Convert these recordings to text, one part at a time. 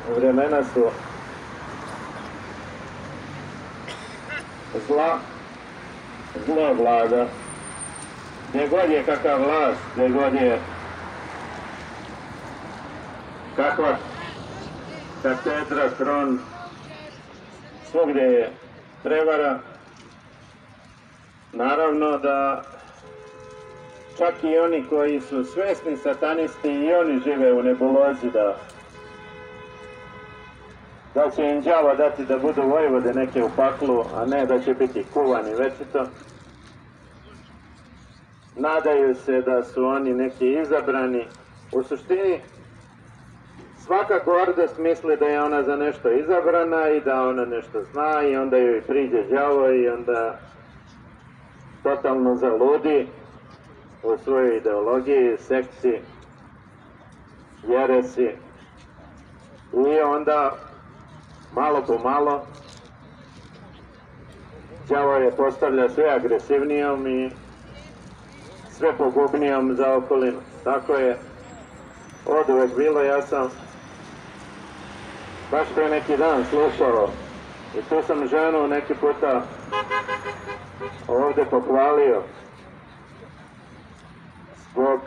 vremena su zlo vlada. Gdje god je kakva vlast, gdje god je kakva katedra, tron, svugdje je prevara. Naravno da čak i oni koji su svesni satanisti i oni žive u nebulozi da će im đavo dati da budu vojvode neke u paklu, a ne da će biti kuvani večito. Nadaju se da su oni neki izabrani. U suštini svaka gordost misli da je ona za nešto izabrana i da ona nešto zna i onda joj priđe đavo i onda totalno zaludi u svojoj ideologiji, sekciji, jeresi i onda malo po malo đavo je postavlja sve agresivnijom i sve pogubnijom za okolinu. Tako je od uvek bilo. Ja sam baš pre neki dan slušao i tu sam ženu neki puta ovde pohvalio zbog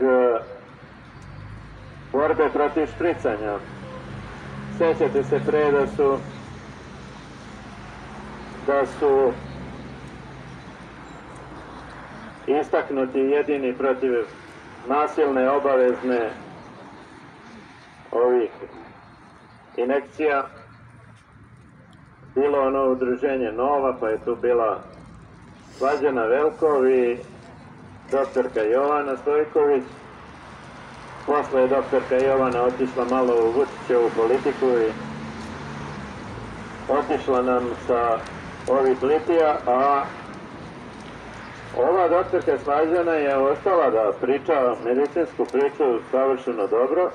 borbe protiv špricanja. Sjećate se pre da su istaknuti jedini protiv nasilne, obavezne ovih injekcija bilo ono udruženje Nova, pa je tu bila Slađana Velkov i doktorka Jovana Stojković. Posle je doktorka Jovana otišla malo u Vučićevu politiku i otišla nam sa ovih litija, a ova doktorka Slađana je ostala da priča medicinsku priču savršeno dobro.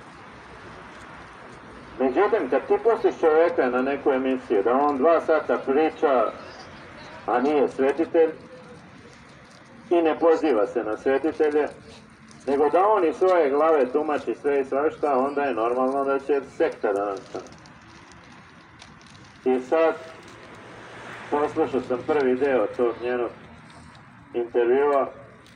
Međutim, kad ti pustiš čoveka na neku emisiju, da on 2 sata priča, a nije svetitelj, i ne poziva se na svetitelje, nego da on iz svoje glave tumači sve i svašta, onda je normalno da će sekta da nastane. I sad, poslušao sam prvi deo tog njenog intervjua,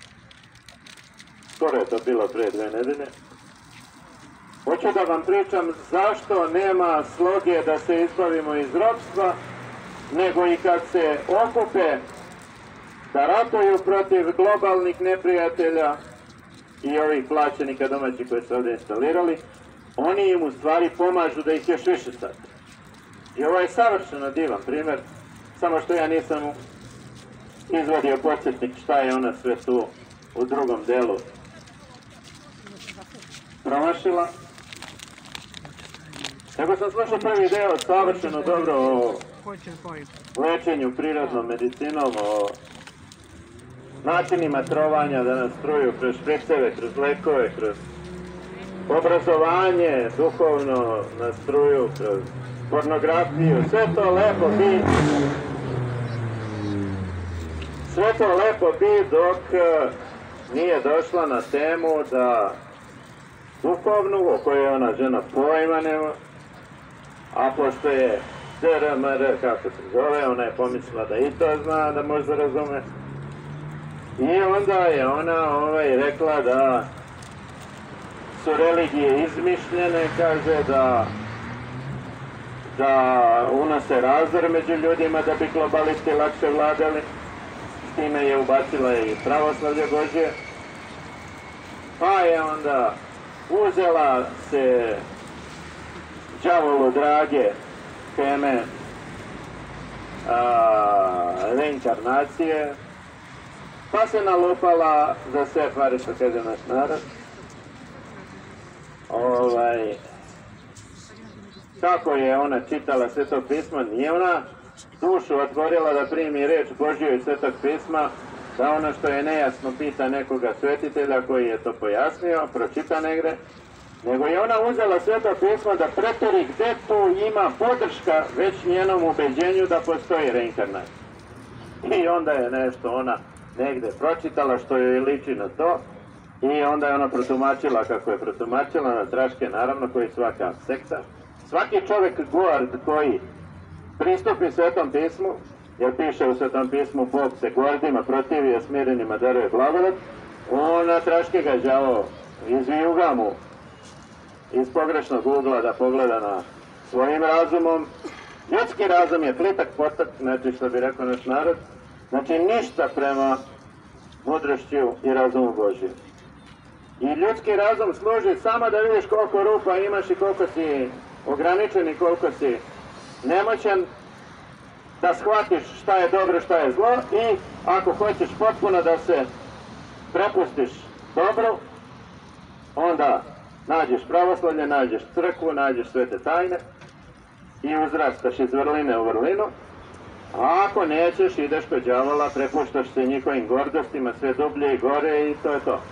skoro je to bilo pre 2 nedelje. Hoću da vam pričam zašto nema sloge da se izbavimo iz ropstva, nego i kad se okupe da ratuju protiv globalnih neprijatelja i ovih plaćenika domaćih koji su ovdje instalirali, oni im u stvari pomažu da ih još više sati. I ovo je savršeno divan primjer, samo što ja nisam izvadio podsjetnik šta je ona sve tu u drugom delu promašila. Nego sam slušao prvi deo savršeno dobro o lečenju prirodnom medicinom, o načinima trovanja da nas truju kroz špriceve, kroz lekove, kroz obrazovanje, duhovno nas truju, kroz pornografiju, sve to lepo bi dok nije došla na temu da duhovnu, o kojoj ona žena pojma nema, a pošto je DRMR, kako se zove, ona je pomislila da i to zna, da možda razume. I onda je ona rekla da su religije izmišljene, kaže da unose razdor među ljudima da bi globalisti lakše vladali. S time je ubacila i pravoslavlje Božje. Pa je onda uzela se đavolu drage teme reinkarnacije, pa se nalupala za sve pare, što kaže naš narod. Kako je ona čitala Sveto pismo, nije ona dušu otvorila da primi reč Božju iz Svetog pisma, da ono što je nejasno pita nekoga svetitelja koji je to pojasnio, pročita negde, nego je ona uzela Sveto pismo da preteri gde tu ima podrška već njenom ubeđenju da postoji reinkarnacija. I onda je nešto ona negde pročitala što joj liči na to i onda je ona protumačila kako je protumačila na traške, naravno, koji svaka sekta Svaki čovjek gord koji pristupi Svetom pismu, jer piše u Svetom pismu Bog se gordima protivi, a smirenima daruje blagodat, on na traške ga đavo izvijuga mu iz pogrešnog ugla da pogleda na svojim razumom. Ljudski razum je plitak potak, znači što bi rekao naš narod, znači ništa prema mudrošću i razumu Božjem. I ljudski razum služi samo da vidiš koliko rupa imaš i koliko si ograničen i koliko si nemoćan, da shvatiš šta je dobro, šta je zlo i ako hoćeš potpuno da se prepustiš dobru, onda nađeš pravoslavlje, nađeš crkvu, nađeš svete tajne i uzrastaš iz vrline u vrlinu, a ako nećeš ideš kod đavola, prepuštaš se njihovim gordostima, sve dublje i gore i to je to.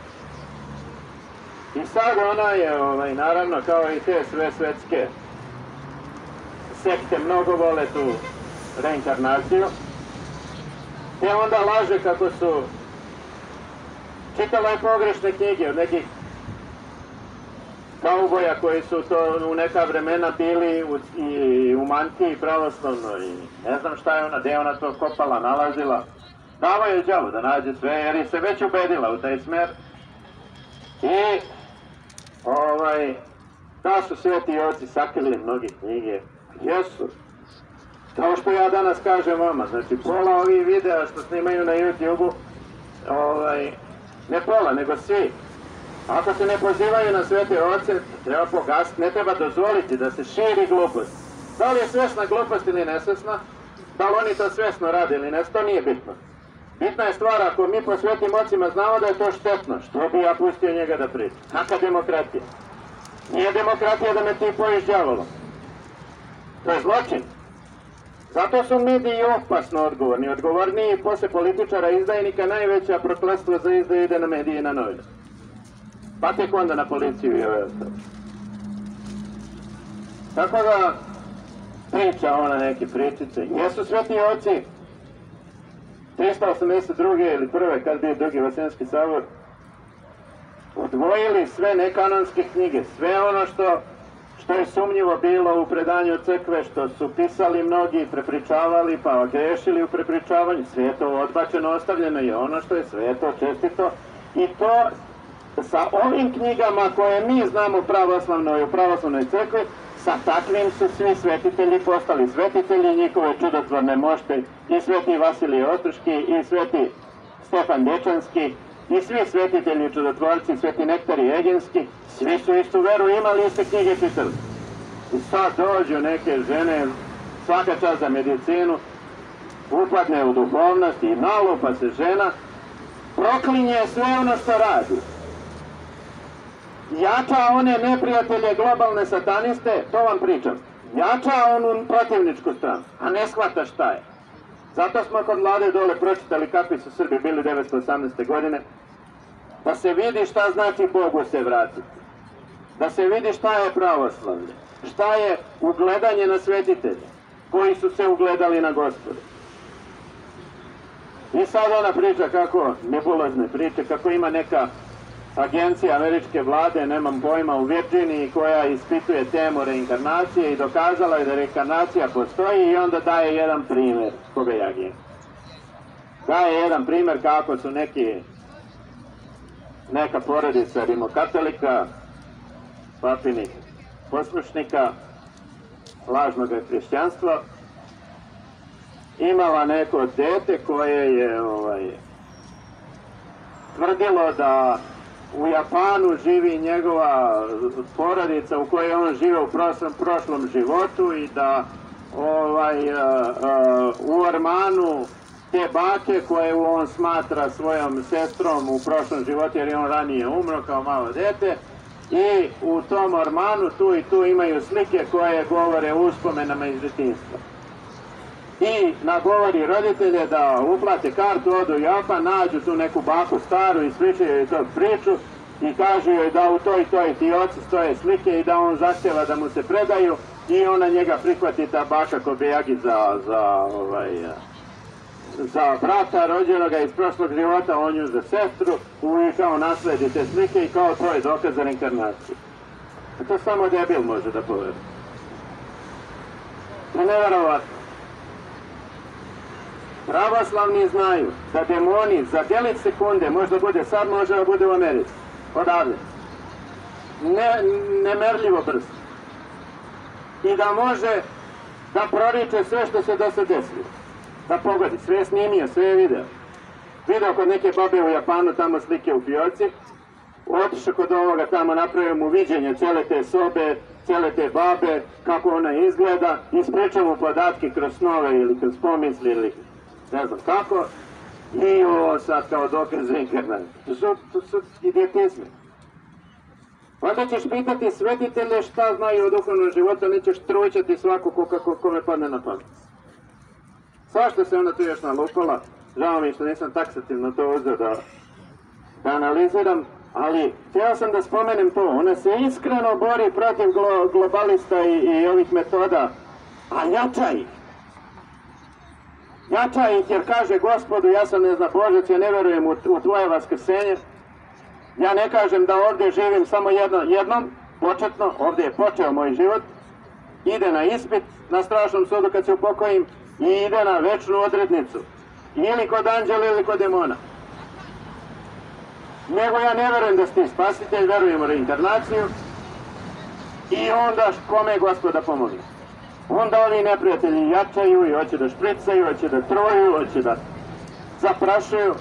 I sad ona je, naravno, kao i te sve svetske sekte, mnogo vole tu reinkarnaciju, te onda laže kako su čitala je pogrešne knjige od nekih kauboja koji su to u neka vremena bili i u mantiji pravoslavno i ne znam šta je ona, gde je ona to kopala, nalazila. Dava je đavo da nađe sve jer je se već ubedila u taj smer i da su sveti oci sakrili mnogi knjige. Jesu. Kao što ja danas kažem vama, znači pola ovih videa što snimaju na YouTube-u, ne pola, nego svi. Ako se ne pozivaju na svete oce, treba pogasiti, ne treba dozvoliti da se širi glupost. Da li je svesna glupost ili nesvesna, da li oni to svesno rade ili ne, to nije bitno. Bitna je stvar, ako mi po svetim ocima znamo da je to štetno, što bi ja pustio njega da priča? Kakva demokratija? Nije demokratija da me ti pojiš đavolom. To je zločin. Zato su mediji opasno odgovorni. Odgovorniji posle političara izdajnika, najveća prokletstvo za izdaju ide na medije i na novine. Pa tek onda na policiju i ove ostale. Tako da priča ona neke pričice. Jesu sveti oci 382. ili prve, kad bio Drugi Vaseljenski sabor, odvojili sve nekanonske knjige, sve ono što je sumnjivo bilo u predanju crkve, što su pisali mnogi, prepričavali, pa grešili u prepričavanju, sve je to odbačeno, ostavljeno je ono što je sveto, čestito, i to sa ovim knjigama koje mi znamo u pravoslavnoj crkvi, sa takvim su svi svetitelji postali svetitelji, njihove čudotvorne mošte, i sveti Vasilije Ostroški, i sveti Stefan Dečanski, i svi svetitelji čudotvorci, sveti Nektarij Egenski, svi su istu veru imali, iste knjige čitali. I sad dođu neke žene, svaka čast za medicinu, upadne u duhovnost i nalupa se žena, proklinje sve ono što radi. Jača one neprijatelje, globalne sataniste, to vam pričam. Jača onu protivničku stranu, a ne shvata šta je. Zato smo kod Vlade dole pročitali kakvi su Srbi bili 1918. godine, da se vidi šta znači Bogu se vratiti. Da se vidi šta je pravoslavlje, šta je ugledanje na svetitelje, koji su se ugledali na Gospoda. I sad ona priča kako, nebulozne priče, kako ima neka agencija američke vlade, nemam pojma, u Virginiji, koja ispituje temu reinkarnacije i dokazala je da reinkarnacija postoji i onda daje jedan primjer, koga jagije. Daje jedan primjer kako su neka porodica rimokatolika, papinih poslušnika, lažnog hrišćanstva, imala neko dete koje je tvrdilo da u Japanu živi njegova porodica u kojoj on žive u prošlom životu i da u Ormanu te bake koje on smatra svojom sestrom u prošlom životu jer je on ranije umro kao malo dete, i u tom Ormanu tu i tu imaju slike koje govore o uspomenama iz detinjstva. I nagovori roditelje da uplate kartu, odu u Japan, nađu tu neku baku staru, ispričaju joj tog priču i kažu joj da u toj ti oci stoje slike i da on zahtjeva da mu se predaju i ona njega prihvati, ta baka Kobejagi za brata rođenoga iz prošlog života, on nju za sestru, i kao nasledi te slike i kao to je dokaz za reinkarnaciju. To samo debil može da poveri. To je neverovatno. Pravoslavni znaju da demoni za delić sekunde, možda bude sad, može da bude u Americi, odavde, nemerljivo brzo. I da može da proriče sve što se do sad desilo. Da pogodi, sve je snimio, sve je video. Video kod neke babe u Japanu, tamo slike u fioci, otišao kod ovoga tamo, napravio mu viđenje cijele te sobe, cijele te babe, kako ona izgleda, ispričao mu podatke kroz snove ili kroz pomisli ili ne znam kako, i ovo sad kao dokaz za internet. To su idiotizme. Onda ćeš pitati svetitelje šta znaju o duhovnom životu, nećeš trućati svako kome padne na pamet. Svašta se onda tu još nalupala, žao mi što nisam taksativno to uzeo da analiziram, ali htio sam da spomenem to, ona se iskreno bori protiv globalista i ovih metoda, a jača ih. Jača ih jer kaže Gospodu, ja sam neznabožac, ja ne verujem u tvoje vaskrsenje. Ja ne kažem da ovdje živim samo jednom, početno, ovdje je počeo moj život, ide na ispit na strašnom sudu kad se upokojim i ide na večnu odrednicu. Ili kod anđela ili kod demona. Nego ja ne verujem da si ti spasitelj, verujem u reinkarnaciju i onda kome Gospoda pomogne. Onda ovi neprijatelji jačaju i hoće da špricaju, hoće da truju, hoće da zaprašuju.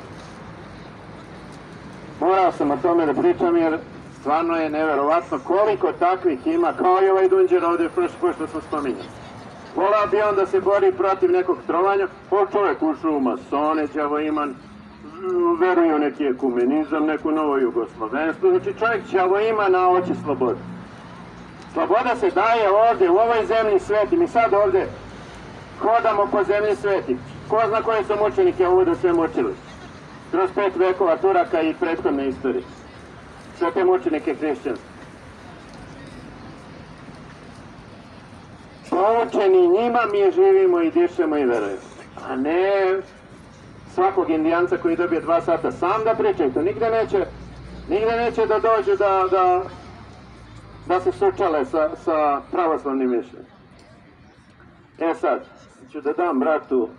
Morao sam o tome da pričam jer stvarno je neverovatno koliko takvih ima, kao i ovaj Dunđer ovdje što smo spominjali. Volao bi on da se bori protiv nekog trovanja, čovjek ušao u masone, đavoiman, veruje u neki ekumenizam, neku novo jugoslovenstvo, znači čovjek đavoima na oči slobode. Sloboda se daje ovdje, u ovoj zemlji sveti, mi sad ovdje hodamo po zemlji sveti. Ko zna koje su mučenike ovuda sve mučili? Kroz 5 vekova Turaka i prethodne istorije. Sve te mučenike hrišćanstva. Poučeni njima mi živimo i dišemo i verujemo. A ne svakog indijanca koji dobije 2 sata sam da priča i to nigde neće da dođu da se sučale sa pravoslavnim mišljenjem. E sad, ću da dam bratu...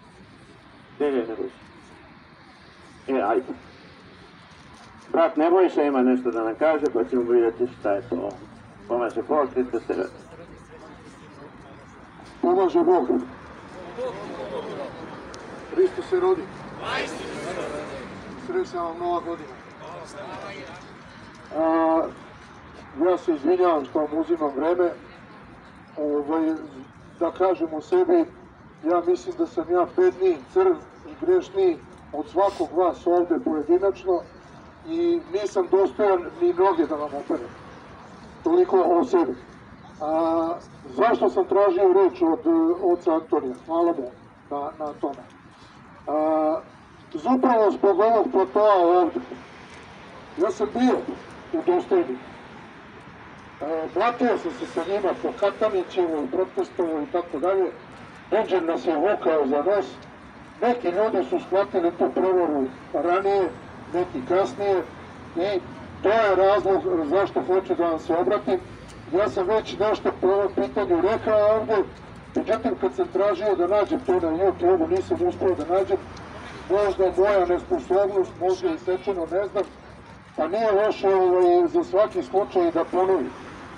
ajde. Brat Nebojša ima nešto da nam kaže, pa ćemo vidjeti šta je to. Pomaže Bog, Hrista se radi. Pomaže Bog. Hristo se rodi. Srećna vam nova godina. Ja se izvinjavam što vam uzimam vreme. Da kažem o sebi, ja mislim da sam ja bedniji, crv i grešniji od svakog vas ovde pojedinačno i nisam dostojan ni noge da vam operem. Toliko o sebi. Zašto sam tražio reč od oca Antonija? Hvala mu na tome. Zapravo zbog ovog platoa ovde. Ja sam bio u Dostojniku. Blatio sam se sa njima po Katanićevu, protestovao i tako dalje. Dunđer nas je vukao za nos. Neki ljudi su shvatili tu prevaru ranije, neki kasnije i to je razlog zašto hoću da vam se obratim. Ja sam već nešto po ovom pitanju rekao ovdje, međutim kad sam tražio da nađem to na YouTube-u nisam uspio da nađem, možda moja nesposobnost, možda i sečeno, ne znam, pa nije loše za svaki slučaj da ponovim.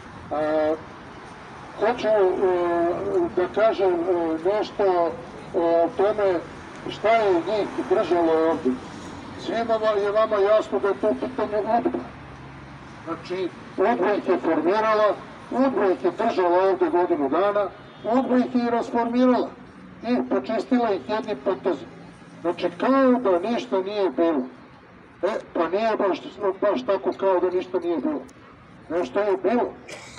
Hoću da kažem nešto o tome šta je njih držalo ovdje. Svima je vama jasno da je to pitanje UDBA. Znači, UDBA ih je formirala, UDBA ih je držala ovdje godinu dana, UDBA ih je i rasformirala i počistila ih jednim potezom. Znači, kao da ništa nije bilo. Pa nije baš tako kao da ništa nije bilo. Nešto je bilo.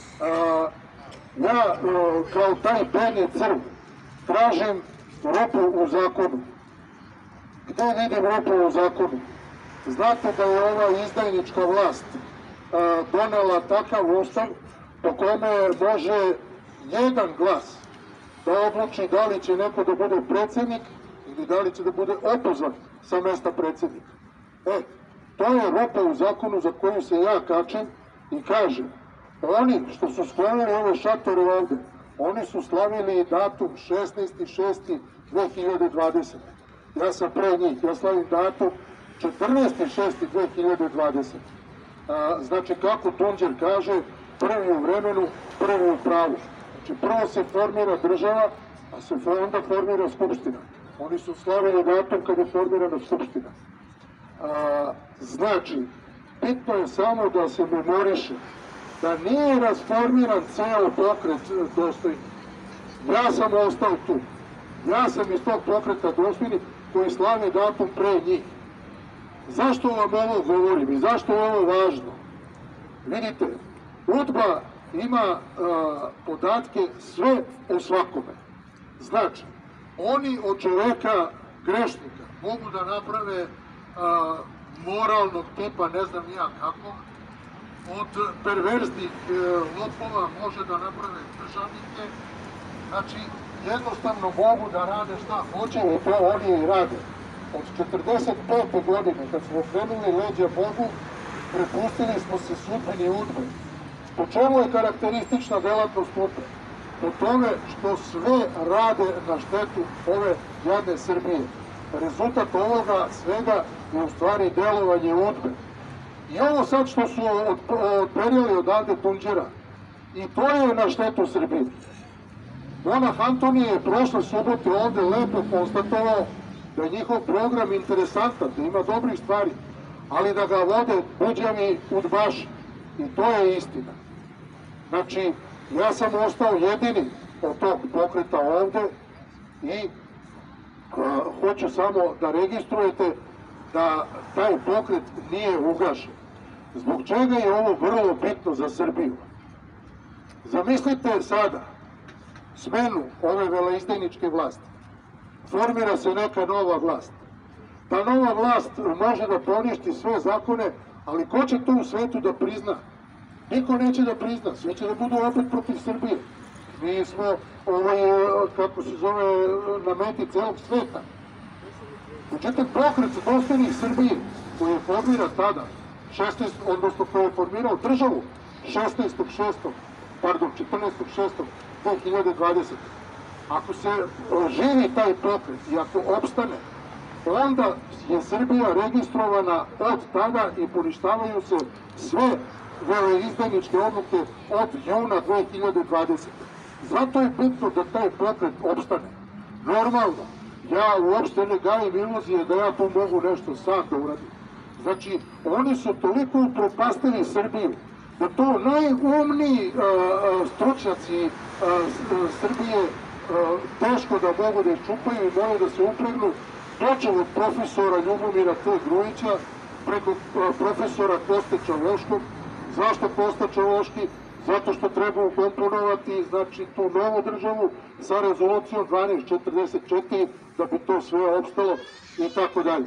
Ja, kao taj bedni crv, tražim rupu u zakonu. Gde vidim rupu u zakonu? Znate da je ova izdajnička vlast donela takav ustav po kome može jedan glas da odluči da li će neko da bude predsjednik ili da li će da bude opozvan sa mesta predsjednika. To je rupa u zakonu za koju se ja kačem i kažem, oni što su sklonili ove šatore ovde, Oni su slavili datum 16.6.2020. Ja sam pre njih, ja slavim datum 14.6.2020. Znači, kako Tunđer kaže, prvi u vremenu, prvi u pravu. Znači, prvo se formira država, a se onda formira skupština. Oni su slavili datum kad je formirana skupština. Znači, bitno je samo da se memoriše da nije rasformiran ceo pokret Dostojni. Ja sam ostao tu. Ja sam iz tog pokreta Dostojni koji slavi datum pre njih. Zašto vam ovo govorim i zašto je ovo važno? Vidite, UDBA ima podatke sve o svakome. Znači, oni od čoveka grešnika mogu da naprave moralnog tipa, ne znam ja kako, od perverznih lopova može da naprave državnike, znači jednostavno mogu da rade šta hoće i to oni i rade. Od 45. godine, kad smo krenuli leđa Bogu, prepustili smo se sudbini UDBE. Po čemu je karakteristična delatnost UDBE? Po tome što sve rade na štetu ove jadne Srbije. Rezultat ovoga svega je u stvari delovanje UDBE. I ovo sad što su odperili odavde Tunđera, i to je na štetu Srbije. Monah Antonije je prošle subote ovde lepo konstatovao da je njihov program interesantan, da ima dobrih stvari, ali da ga vode buđavi udbaši. I to je istina. Znači, ja sam ostao jedini od tog pokreta ovde i hoću samo da registrujete da taj pokret nije ugašen. Zbog čega je ovo vrlo bitno za Srbiju? Zamislite sada smenu ove veleizdajničke vlasti. Formira se neka nova vlast. Ta nova vlast može da poništi sve zakone, ali ko će to u svetu da prizna? Niko neće da prizna, sve će da budu opet protiv Srbije. Mi smo, kako se zove, na meti celog sveta. Međutim, pokret Dostojnih Srbije, koji je formira tada, odnosno koji je formirao državu 14.6.2020. Ako se živi taj pokret i ako opstane, onda je Srbija registrovana od tada i poništavaju se sve veleizdajničke odluke od juna 2020. Zato je bitno da taj pokret opstane. Normalno, ja uopšte ne gajim iluzije da ja tu mogu nešto sam da uradim. Znači, oni su toliko upropastili Srbiju da to najumniji stručnjaci Srbije teško da mogu da iščupaju i moraju da se upregnu, počeo od profesora Ljubomira T. Grujića preko profesora Koste Čavoškog. Zašto Kosta Čavoški? Zato što treba ukomponovati, znači, tu novu državu sa rezolucijom 1244 da bi to sve opstalo i tako dalje.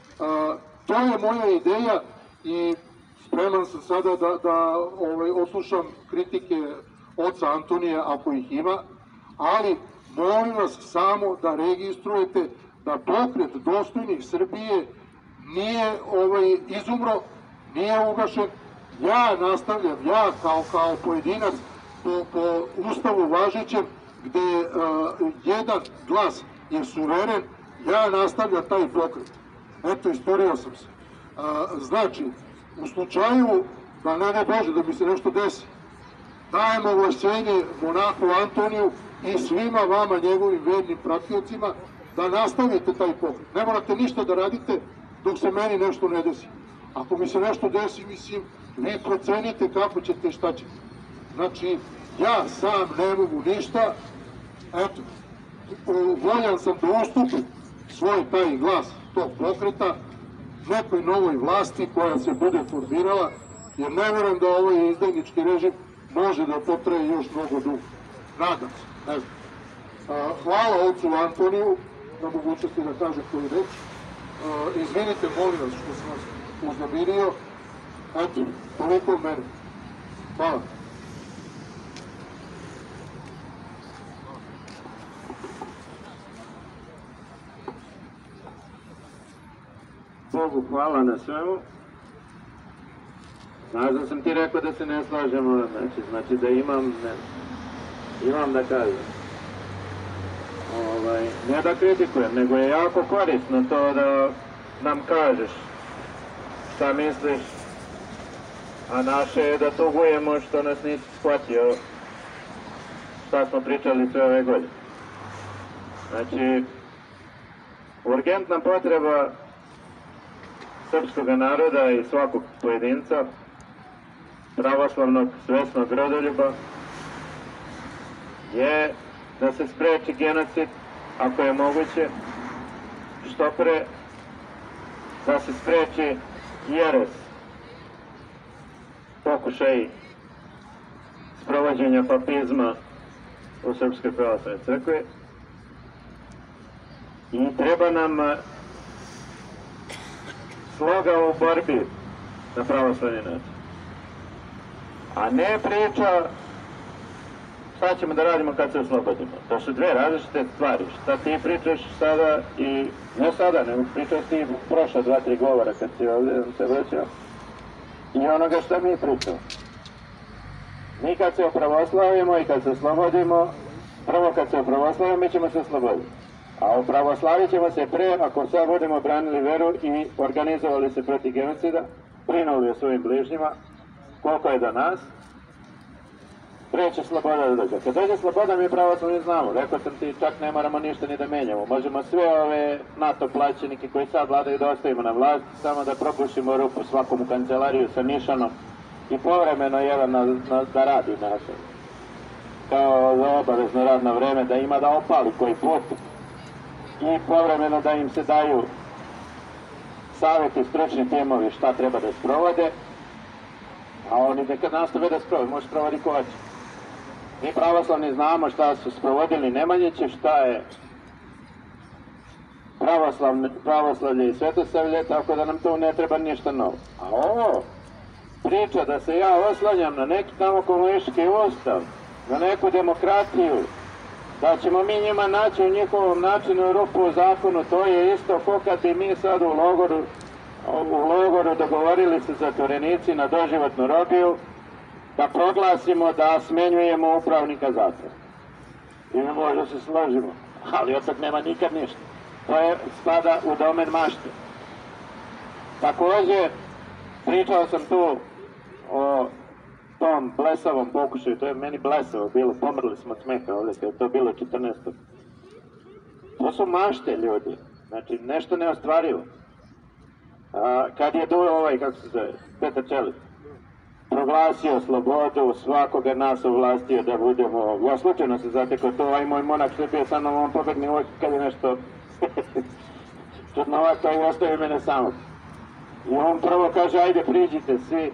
To je moja ideja i spreman sam sada da odslušam kritike oca Antonija ako ih ima, ali molim vas samo da registrujete da pokret Dostojnih Srbije nije izumro, nije ugašen. Ja nastavljam, ja kao pojedinac po Ustavu važećem, gde jedan glas je suveren, ja nastavljam taj pokret. Eto, istorio sam se. Znači, u slučaju da ne Bože da mi se nešto desi, dajem ovlašćenje monahu Antoniju i svima vama, njegovim vernim pratiocima, da nastavite taj pokret. Ne morate ništa da radite dok se meni nešto ne desi. Ako mi se nešto desi, mislim, vi procenite kako ćete i šta ćete. Znači, ja sam ne mogu ništa, eto, voljan sam da ustupim svoj taj glas tog pokreta nekoj novoj vlasti koja se bude formirala, jer ne verujem da ovaj izdajnički režim može da potraje još mnogo dugo. Nadam se, ne znam. Hvala ocu Antoniju na mogućnosti da kaže koju reč. Izvinite, molim vas što sam vas uznemirio. Eto, toliko od mene. Hvala. Bogu hvala na svemu. Znaš da sam ti rekao da se ne slažemo, znači da imam imam da kažem. Ne da kritikujem, nego je jako korisno to da nam kažeš šta misliš, a naše je da tugujemo što nas nisi shvatio šta smo pričali sve ove godine. Znači, urgentna potreba srpskog naroda i svakog pojedinca, pravoslavnog, svesnog rodoljuba, je da se spreči genocid, ako je moguće, što pre, da se spreči jeres, pokušaj sprovođenja papizma u Srpskoj pravoslavnoj crkvi, i treba nam sloga u borbi na pravoslavni način, a ne priča šta ćemo da radimo kad se oslobodimo. To su dve različite stvari. Šta ti pričaš sada i... ne sada, nego pričaš ti prošla 2-3 govora kad si ovdje se vraćao. I onoga šta mi pričamo. Mi kad se opravoslavimo i kad se oslobodimo, prvo kad se opravoslavimo mi ćemo se osloboditi. A opravoslavit ćemo se pre ako sad budemo branili veru i organizovali se protiv genocida, brinuli o svojim bližnjima, koliko je do nas, pre će sloboda da dođe. Kad dođe sloboda, mi pravoslavni znamo. Rekao sam ti, čak ne moramo ništa ni da menjamo. Možemo sve ove NATO plaćenike koji sad vladaju da ostavimo na vlast, samo da propušimo rupu svakom u kancelariju sa nišanom i povremeno jedan da radi našem. Kao za obavezno radno vreme, da ima da opali koji put i povremeno da im se daju savjeti, stručni timovi šta treba da sprovode, a oni nekad nastave da sprovode, može sprovodi ko hoće. Mi pravoslavni znamo šta su sprovodili Nemanjići, šta je pravoslavlje i svetosavlje, tako da nam to ne treba ništa novo. A ovo priča da se ja oslanjam na neki tamo komunistički ustav, na neku demokratiju, da ćemo mi njima naći u njihovom načinu rupu u zakonu, to je isto ko kad bi mi sad u logoru dogovorili se zatvorenici na doživotnu robiju, da proglasimo da smenjujemo upravnika zatvora. I mi možda se složimo, ali od tog nema nikad ništa. To je spada u domen mašte. Također, pričao sam tu o tom blesavom pokušaju, to je meni blesavo bilo, pomrli smo od smeha ovdje, kad je to bilo 14. To su mašte, ljudi, znači nešto neostvarivo. Kad je kako se zove, Petar Čelić, proglasio slobodu, svakoga nas ovlastio da budemo, ja slučajno se zatekao to, ovaj moj monak što je bio sa mnom, on pobegni uvijek kad je nešto čudnovato i ostavi mene samog. I on prvo kaže, ajde priđite svi.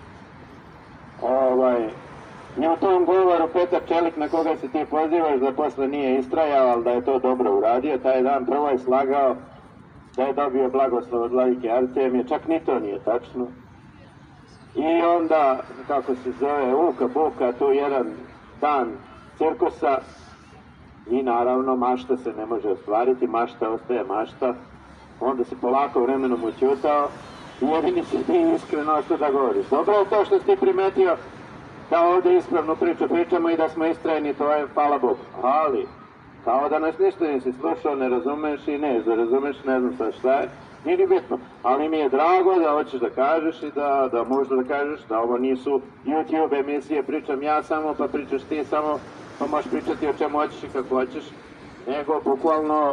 I u tom govoru Petar Čelik, na koga se ti pozivaš, da posle nije istrajao, ali da je to dobro uradio, taj dan prvo je slagao da je dobio blagoslov od vladike Artemije, čak ni to nije tačno. I onda, kako se zove, uka buka, tu jedan dan cirkusa i naravno mašta se ne može ostvariti, mašta ostaje mašta, onda se polako vremenom ućutao i jedini si ti iskreno što da govoriš. Dobro je to što si ti primetio da ovdje ispravnu priču pričamo i da smo istrajni, to je hvala Bogu, ali kao da nas ništa nisi slušao, ne razumeš i ne razumeš, ne znam sad šta je, nije ni bitno, ali mi je drago da hoćeš da kažeš i da možda da kažeš da ovo nisu YouTube emisije, pričam ja samo, pa pričaš ti samo, pa možeš pričati o čemu hoćeš i kako hoćeš, nego bukvalno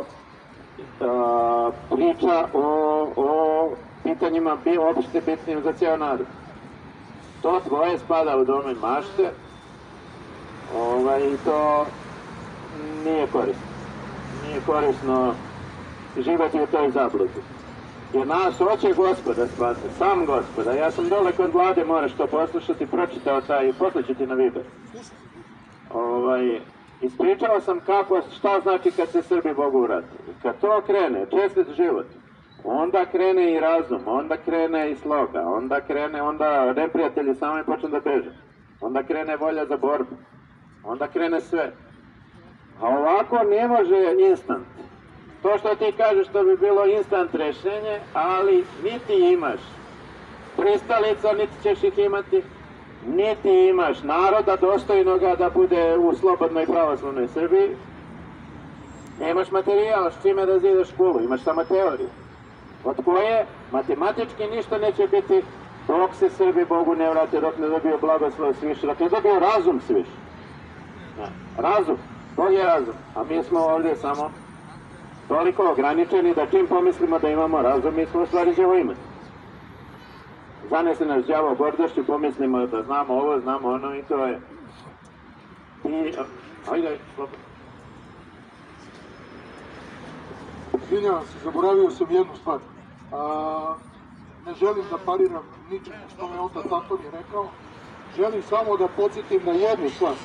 priča o pitanjima opšte bitnim za cijel narod. To tvoje spada u domen mašte i to nije korisno. Nije korisno živati u toj zabludi. Jer nas hoće Gospoda spase, sam Gospoda. Ja sam dole kod vlade, moraš to poslušati, pročitao taj i posle ti na Viber. Ispričao sam šta znači kad se Srbi Bogu vrati. Kad to krene, čestit život, onda krene i razum, onda krene i sloga, onda neprijatelji sami počnu da beže, onda krene volja za borbu, onda krene sve. A ovako ne može instant. To što ti kažeš to bi bilo instant rešenje, ali niti imaš pristalica, niti ćeš ih imati, niti imaš naroda dostojnoga da bude u slobodnoj pravoslavnoj Srbiji, nemaš materijal s čime da zideš školu, imaš samo teoriju, od koje matematički ništa neće biti dok se Srbi Bogu ne vrate, dok ne dobiju blagoslov sviše, dok ne dobiju razum sviše. Razum, to je razum, a mi smo ovdje samo toliko ograničeni da čim pomislimo da imamo razum, mi smo u stvari đavo imati. Zanese nas đavo gordošću, pomislimo da znamo ovo, znamo ono i to je. Ajde, slobodno. Izvinjavam se, zaboravio sam jednu stvar. Ne želim da pariram ničemu što me otac Antonije rekao. Želim samo da podsjetim na jednu stvar.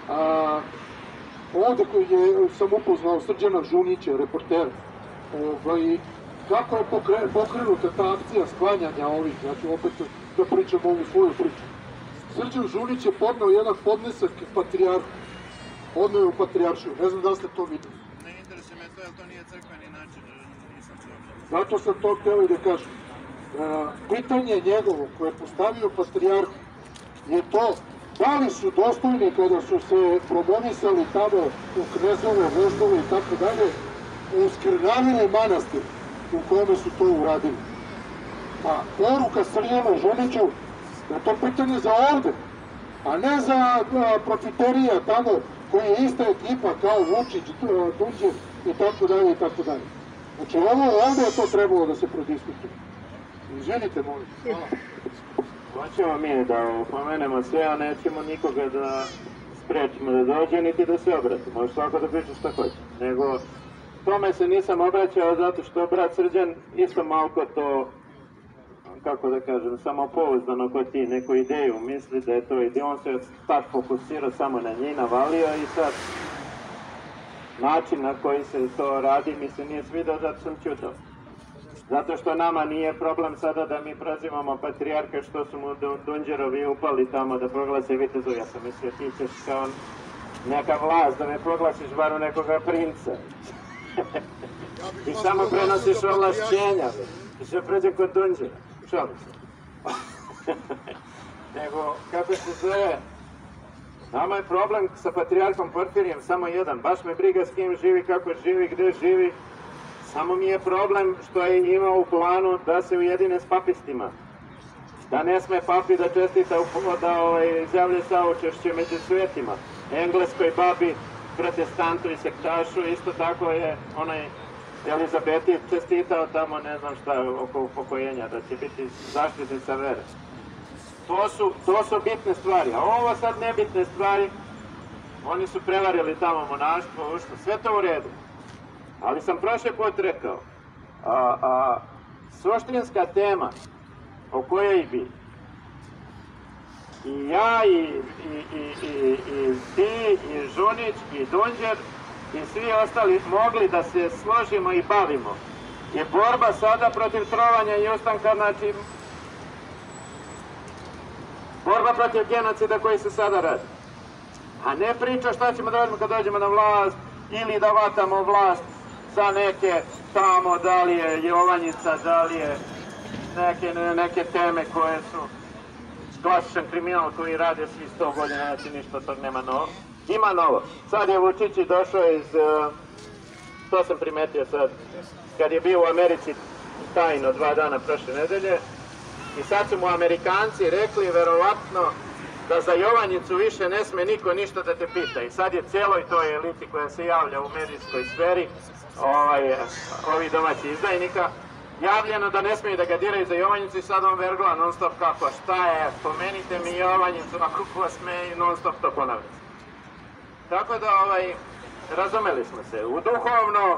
Ovde koji sam upoznao Srđana Žunića, reportera, kako je pokrenuta ta akcija sklanjanja ovih, znači opet da pričam ovu svoju priču. Srđan Žunić je podneo jedan podnesak patrijarhu, odneo je u patrijaršiju, ne znam da ste to videli. Ne interesuje me to, jer to nije crkveni način, nisam čuo. Zato sam to hteo i da kažem. Pitanje njegovo koje je postavio patrijarh je to da li su dostojni kada su se promovisali tamo u knezove, voždove i tako dalje, uskrnavili manastir u kome su to uradili. Pa poruka Srđanu Žuniću da je to pitanje za ovde, a ne za profiterija tamo koji je ista ekipa kao Vučić, Duđev i tako dalje i tako dalje. Znači ovo ovde je to trebalo da se prodiskutuje. Izvinite, molim. Hvala. Hoćemo mi da opomenemo sve, a nećemo nikoga da sprečimo da dođe, niti da se obrati. Može svako da priča šta hoće. Nego, tome se nisam obraćao zato što brat Srđan isto malko to, kako da kažem, samopouzdano kod ti neku ideju misli da je to ideja. On se tad fokusirao samo na njih, navalio i sad način na koji se to radi mi se nije svidao, zato sam ćutao. Zato što nama nije problem sada da mi prozivamo patrijarka što su mu Dunđerovi upali tamo da proglase vitezu. Ja sam mislio ti ćeš kao neka vlast da me proglasiš bar u nekoga princa. I samo prenosiš ovlašćenja. I se pređe kod Dunđera. Šalim se. Nego, kako se zove, nama je problem sa patrijarkom Porfirijem samo jedan. Baš me briga s kim živi, kako živi, gde živi. Samo mi je problem što je imao u planu da se ujedine s papistima. Da ne sme papi da čestita, da izjavlja saučešće među svetima. Engleskoj babi, protestantu i sektašu, isto tako je onaj Elizabeti čestitao tamo, ne znam šta, oko upokojenja, da će biti zaštitnica vere. To su bitne stvari, a ovo sad nebitne stvari, oni su prevarili tamo monaštvo, sve to u redu. Ali sam prošli put rekao, suštinska tema o kojoj bi i ja, i ti, i Žunić, i Dunđer, i svi ostali mogli da se složimo i bavimo, je borba sada protiv trovanja i ustanka, znači borba protiv genocida koji se sada radi. A ne priča šta ćemo da radimo kad dođemo na vlast, ili da vatamo vlast za neke tamo, da li je Jovanjica, da li je neke teme koje su klasičan kriminal koji rade svi 100 godina, znači ništa od tog nema novo. Ima novo. Sad je Vučić došao iz, to sam primetio sad, kad je bio u Americi tajno 2 dana prošle nedelje, i sad su mu Amerikanci rekli verovatno da za Jovanjicu više ne sme niko ništa da te pita. I sad je cijeloj toj eliti koja se javlja u medijskoj sferi, ovi domaći izdajnika, javljeno da ne smiju da ga diraju za Jovanjicu i sad on vergla non stop kako, šta je, pomenite mi Jovanjicu, ako ko sme i non stop to ponavlja. Tako da, razumeli smo se, u duhovno,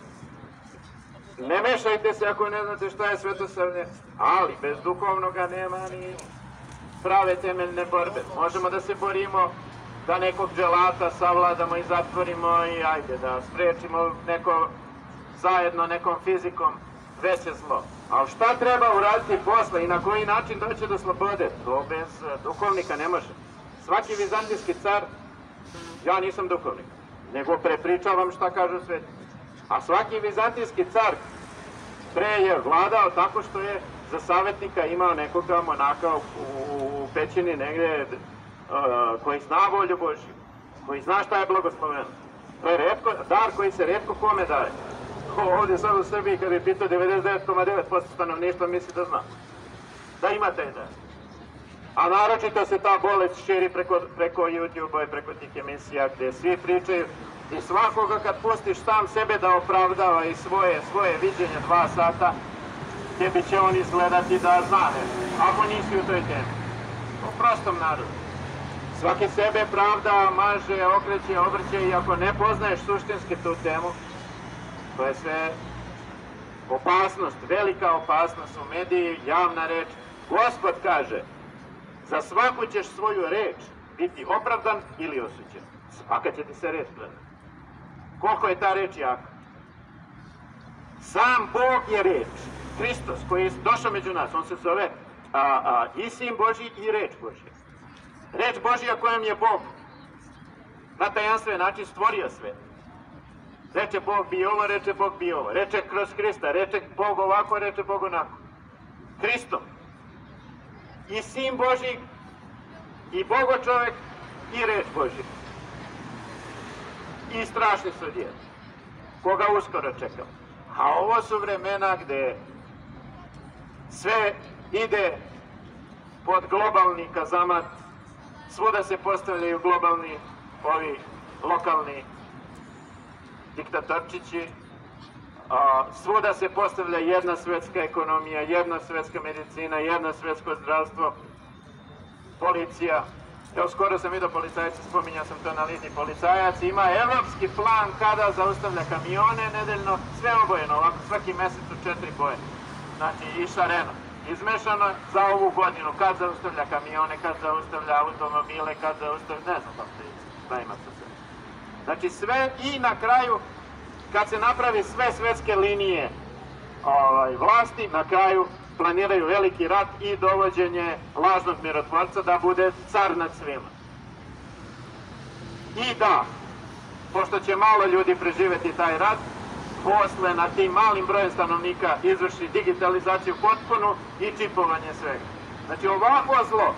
ne mešajte se ako ne znate šta je svetosavlje, ali bez duhovnoga nema ni prave temeljne borbe. Možemo da se borimo da nekog dželata savladamo i zatvorimo i ajde da sprečimo neko zajedno nekom fizikom veće zlo. Ali šta treba uraditi posle i na koji način doći do slobode? To bez duhovnika ne može. Svaki vizantijski car, ja nisam duhovnik, nego prepričavam šta kažu sveti. A svaki vizantijski car pre je vladao tako što je za savjetnika imao nekoga monaka u pećini negdje, koji zna volju Božju, koji zna šta je blagosloveno. To je dar koji se retko kome daje. Ovdje sad u Srbiji kad je pitao 99,9% stanovništva misli da zna. Da ima taj dar. A naročito se ta bolest širi preko YouTube-a i preko tih emisija gdje svi pričaju i svakoga kad pustiš sam sebe da opravdava i svoje viđenje 2 sata, tebi će on izgledati da zna nešto, ako nisi u toj temi. U prostom narodu. Svaki sebe pravda, maže, okreće, obrće i ako ne poznaješ suštinski tu temu, to je sve opasnost, velika opasnost u mediji, javna reč. Gospod kaže, za svaku ćeš svoju reč biti opravdan ili osuđen. Svaka će ti se reč gledati. Koliko je ta reč jaka? Sam Bog je reč. Hristos koji je došao među nas, on se zove i Sin Božji i reč Božja. Reč Božja kojom je Bog na tajanstven način stvorio sve. Reče Bog bi ovo, reče Bog bi ovo. Reče kroz Hrista, reče Bog ovako, reče Bog onako. Hristom. I Sin Božji, i Bogo čovek, i reč Božja. I strašni su djeli, koga uskoro čekamo. A ovo su vremena gde sve ide pod globalni kazamat, svuda se postavljaju globalni, ovi lokalni diktatorčići, svuda se postavlja jedna svetska ekonomija, jedna svetska medicina, jedno svetsko zdravstvo, policija. Evo, skoro sam vidio policajci, spominjao sam to na liniji, policajac ima evropski plan kada zaustavlja kamione nedeljno, sve obojeno, ovako svaki mesec u 4 boje. Znači i šareno, izmešano za ovu godinu, kad zaustavlja kamione, kad zaustavlja automobile, kad zaustavlja, ne znam šta ima to sve. Znači sve i na kraju, kad se napravi sve svetske linije vlasti, na kraju planiraju veliki rat i dovođenje lažnog mirotvorca da bude car nad svima. I da, pošto će malo ljudi preživeti taj rat, posle na tim malim brojem stanovnika izvrši digitalizaciju potpunu i čipovanje svega. Znači ovako zlo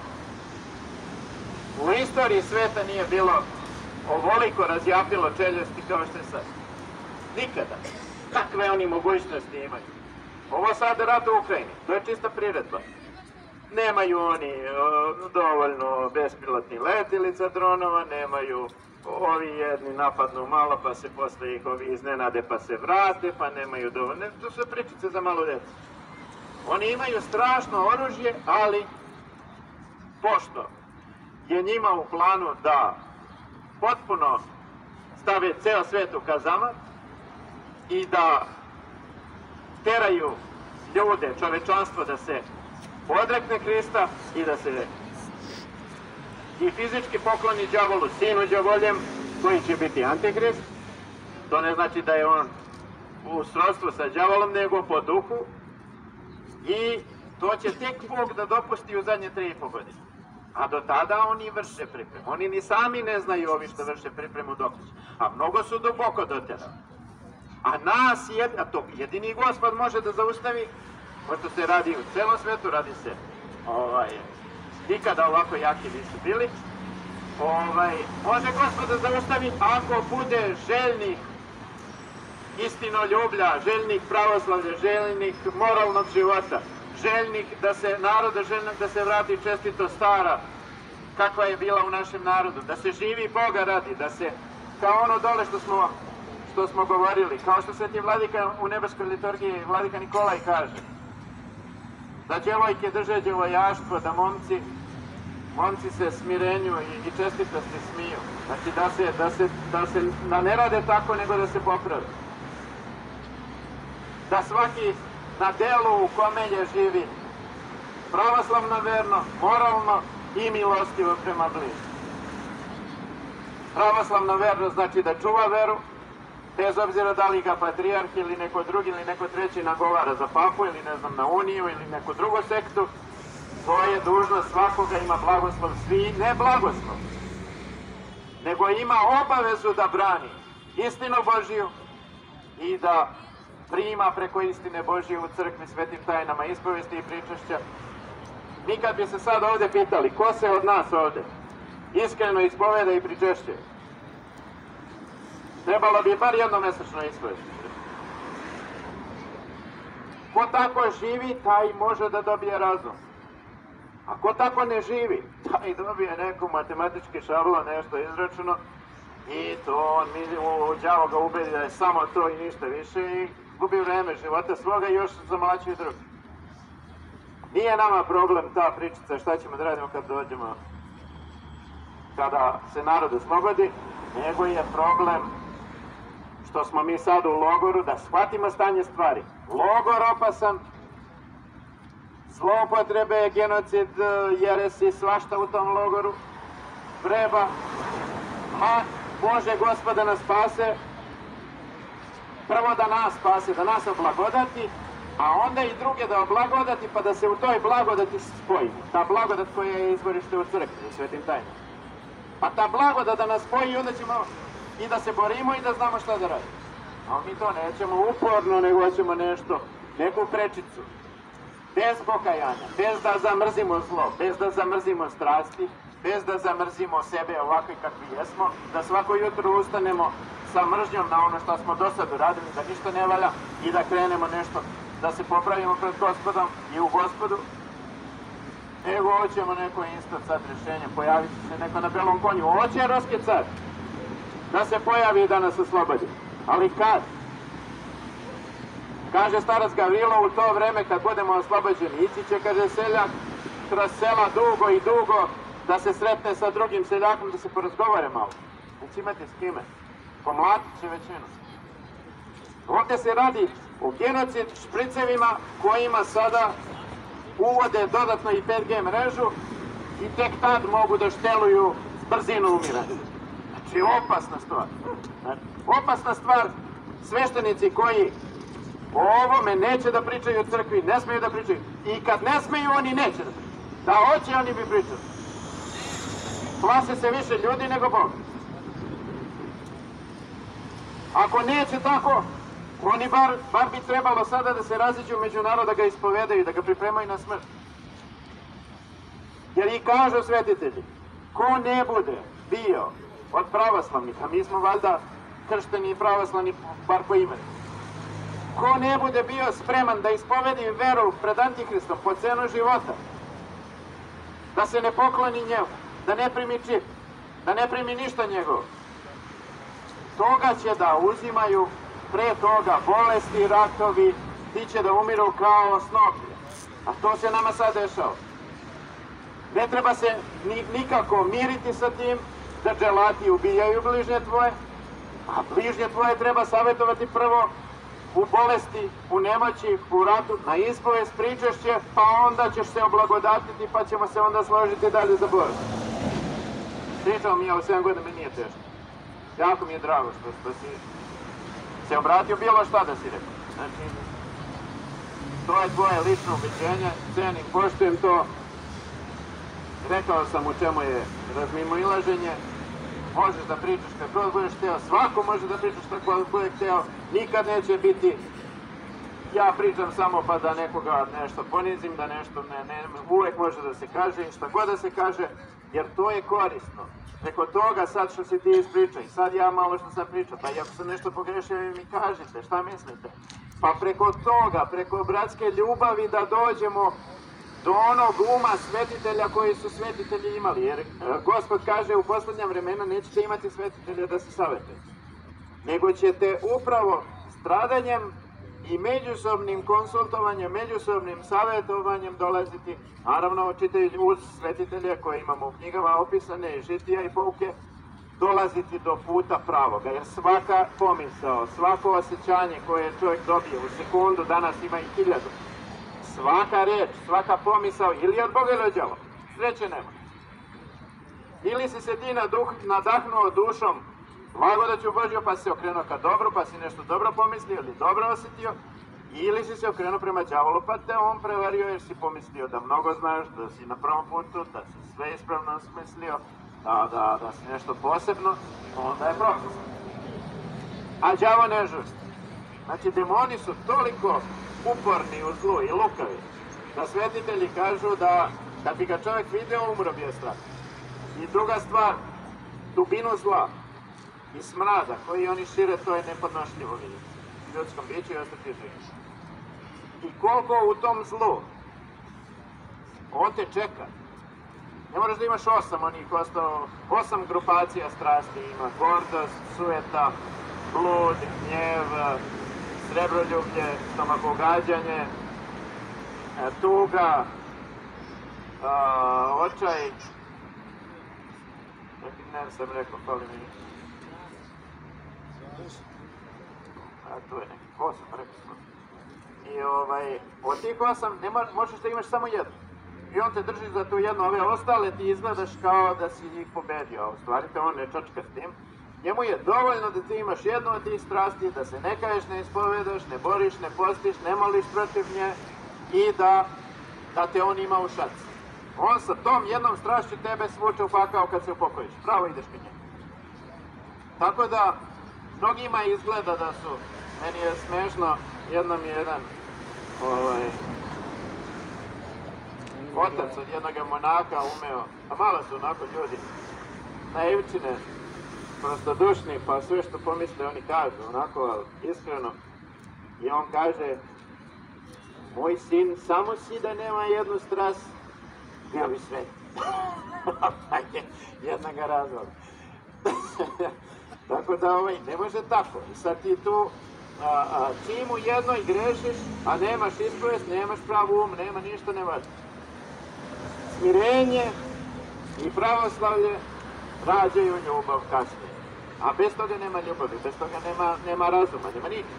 u istoriji sveta nije bilo ovoliko razjapilo čeljosti kao što je sad. Nikada. Kakve oni mogućnosti imaju? Ovo sad rat u Ukrajini, to je čista priredba. Nemaju oni dovoljno bespilotnih letilica dronova, nemaju ovi jedni napadnu malo pa se posle ih ovi iznenade pa se vrate, pa nemaju dovoljno. To su pričice za malo djecu. Oni imaju strašno oružje, ali pošto je njima u planu da potpuno stave ceo svet u kazamat i da teraju ljude, čovečanstvo da se odrekne Hrista i da se i fizički pokloni đavolu, sinu đavoljem, koji će biti antihrist. To ne znači da je on u srodstvu sa đavolom, nego po duhu. I to će tek Bog da dopusti u zadnje 3,5 godine. A do tada oni vrše pripremu. Oni ni sami ne znaju ovi što vrše pripremu dok će. A mnogo su duboko doterali. A nas, jedini Gospod može da zaustavi, pošto se radi u celom svetu, radi se, nikada ovako jaki nisu bili, može Gospod da zaustavi ako bude željnih istinoljublja, željnih pravoslavlja, željnih moralnog života, željnih da se naroda, željnih da se vrati čestito stara, kakva je bila u našem narodu, da se živi Boga radi, da se, kao ono dole što smo govorili, kao što Sveti Vladika u nebeskoj liturgiji, Vladika Nikolaj kaže, da djevojke drže djevojaštvo, da momci se smirenju i čestitosti smiju. Znači da se ne rade tako, nego da se popravi. Da svaki na delu u kome je živi pravoslavno verno, moralno i milostivo prema bližnjim. Pravoslavno verno znači da čuva veru, bez obzira da li ga patrijarh ili neko drugi ili neko treći nagovara za papu ili ne znam na uniju ili neku drugu sektu, to je dužnost svakoga, ima blagoslov svi, ne blagoslov, nego ima obavezu da brani istinu Božiju i da prima preko istine Božije u crkvi svetim tajnama ispovesti i pričašća Mi kad bi se sad ovdje pitali, ko se od nas ovdje iskreno ispoveda i pričešće, trebalo bi bar jednomesečno ispovesti. Ko tako živi, taj može da dobije razum. A ko tako ne živi, taj dobije neku matematički šablon, nešto izračuno, i to on đavo ga ubedi da je samo to i ništa više i gubi vreme života svoga i još zamlaćuje drugi. Nije nama problem ta pričica šta ćemo da radimo kad dođemo, kada se narod oslobodi, nego je problem što smo mi sad u logoru, da shvatimo stanje stvari. Logor opasan, zloupotrebe, genocid, jeresi, svašta u tom logoru, vreba, a Bože Gospoda nas spase, prvo da nas spase, da nas oblagodati, a onda i druge da oblagodati, pa da se u toj blagodati spojimo. Ta blagodat koja je izvorište u crkvi, u svetim tajnama. Pa ta blagodat da nas spoji, onda ćemo i da se borimo i da znamo šta da radimo. A mi to nećemo uporno, nego hoćemo nešto, neku prečicu. Bez pokajanja, bez da zamrzimo zlo, bez da zamrzimo strasti, bez da zamrzimo sebe ovakvi kakvi jesmo, da svako jutro ustanemo sa mržnjom na ono što smo do sad uradili, da ništa ne valja i da krenemo nešto, da se popravimo pred Gospodom i u Gospodu. Nego hoćemo neko instant sad rješenje, pojavit se neko na belom konju, hoće ruski car da se pojavi i da nas oslobodi. Ali kad? Kaže starac Gavrilo, u to vreme kad budemo oslobođeni, ići će, kaže, seljak kroz sela dugo i dugo da se sretne sa drugim seljakom, da se porazgovore malo. Neće imati s kime. Pomlatit će većinu. Ovdje se radi o genocid špricevima kojima sada uvode dodatno i 5G mrežu i tek tad mogu da šteluju brzinu umiranja. Znači, opasna stvar. Opasna stvar, sveštenici koji o ovome neće da pričaju u crkvi, ne smeju da pričaju. I kad ne smeju, oni neće da pričaju. Da hoće, oni bi pričali. Plase se više ljudi nego Bog. Ako neće tako, oni bar bi trebalo sada da se raziđu među narod, da ga ispovedaju, da ga pripremaju na smrt. Jer i kažu svetitelji, ko ne bude bio od pravoslavnih, a mi smo valjda kršteni i pravoslavni bar po imenu, ko ne bude bio spreman da ispovedi veru pred Antihristom po cenu života, da se ne pokloni njemu, da ne primi čip, da ne primi ništa njegovo, toga će da uzimaju pre toga bolesti, ratovi, ti će da umiru kao snoplje. A to se nama sad dešava. Ne treba se nikako miriti sa tim da dželati ubijaju bližnje tvoje, a bližnje tvoje treba savjetovati prvo u bolesti, u nemoći, u ratu, na ispovest pričešće, pa onda ćeš se oblagodatiti, pa ćemo se onda složiti dalje za Boga. Pričao mi je o 7 godina, mi nije teško. Jako mi je drago što si se obratio, bilo šta da si rekao. Znači, to je tvoje lično ubeđenje, cenim, poštujem to. Rekao sam u čemu je razmimoilaženje. Možeš da pričaš kako god budeš hteo, svako može da pričaš kako god bude hteo, nikad neće biti ja pričam samo pa da nekoga nešto ponizim, da nešto uvek može da se kaže i šta god da se kaže, jer to je korisno. Preko toga sad što si ti ispričao i sad ja malo što sam pričao, pa i ako sam nešto pogrešio mi kažete, šta mislite? Pa preko toga, preko bratske ljubavi da dođemo do onog uma svetitelja koji su svetitelji imali, jer Gospod kaže u poslednja vremena nećete imati svetitelja da se savjetujete, nego ćete upravo stradanjem i međusobnim konsultovanjem, međusobnim savjetovanjem dolaziti, naravno čitajući uz svetitelje koje imamo u knjigama opisane i žitija i pouke, dolaziti do puta pravoga, jer svaka pomisao, svako osjećanje koje čovjek dobije u sekundu, danas ima i 1000, svaka reč, svaka pomisao, ili od Boga ili od đavola, sreće nema. Ili si se ti nadahnuo dušom blagodaću Božju, pa si se okrenuo ka dobro, pa si nešto dobro pomislio ili dobro osjetio, ili si se okrenuo prema đavolu, pa te on prevario jer si pomislio da mnogo znaš, da si na prvom putu, da si sve ispravno osmislio, da si nešto posebno, onda je profesor. A đavo ne žusti. Znači, demoni su toliko uporni u zlu i lukavi, da svetitelji kažu da Kad bi ga čovjek video, umro bi je strah. I druga stvar, dubinu zla i smrada koji oni šire, to je nepodnošljivo vidjeti. Ljudskom biću i ostati živi. I koliko u tom zlu on te čeka. Ne moraš da imaš 8 grupacija strasti ima. Gordost, sujeta, blud, gnjev, srebroljublje, stomakogađanje, tuga, očaj. Ne sam rekao, fali mi. Tu je neki 8, rekao sam. I od tih 8 možeš da imaš samo jednu. I on te drži za tu jednu, ove ostale ti izgledaš kao da si njih pobedio, a u stvari te on ne čačka s tim. Njemu je dovoljno da ti imaš jednu od tih strasti, da se ne kaješ, ne ispovedaš, ne boriš, ne postiš, ne moliš protiv nje i da te on ima u šaci. On sa tom jednom strašću tebe svuče u pakao kad se upokojiš. Pravo ideš kod njega. Tako da, mnogima izgleda da su, meni je smešno, jednom je jedan otac od jednog monaka umeo, a malo su onako ljudi naivčine, prostodušni, pa sve što pomisle oni kažu, onako iskreno. I on kaže, moj sin, samo si da nema jednu strast, bio bi svet. Jedna ga razvoda. Tako da ne može tako. I sad ti tu, čim u jednoj grešiš, a nemaš ispovest, nemaš prav um, nema ništa, ne važi. Smirenje i pravoslavlje rađaju ljubav kasnije. A bez toga nema ljubavi, bez toga nema razuma, nema nikada.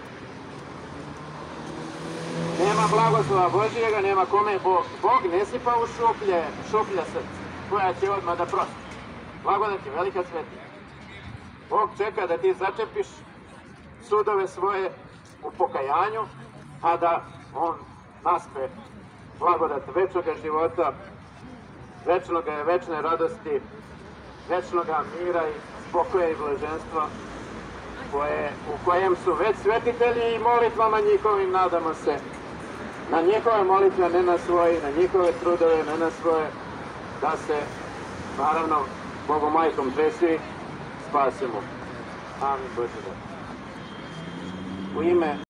Nema blagoslova Božijega, nema kome je Bog. Bog ne sipa u šuplja srca, koja će odmah da prosti. Blagodat je velika svetinja. Bog čeka da ti začepiš sudove svoje u pokajanju, a da on naspe blagodat večnoga života, večne radosti, večnoga mira i spokoja i blaženstva, u kojem su već svetitelji i molitvama njihovim, nadamo se, na njihove molitve, ne na svoje, na njihove trudove, ne na svoje, da se, naravno, Bogom majkom svi spasimo. Amin Bože da. U ime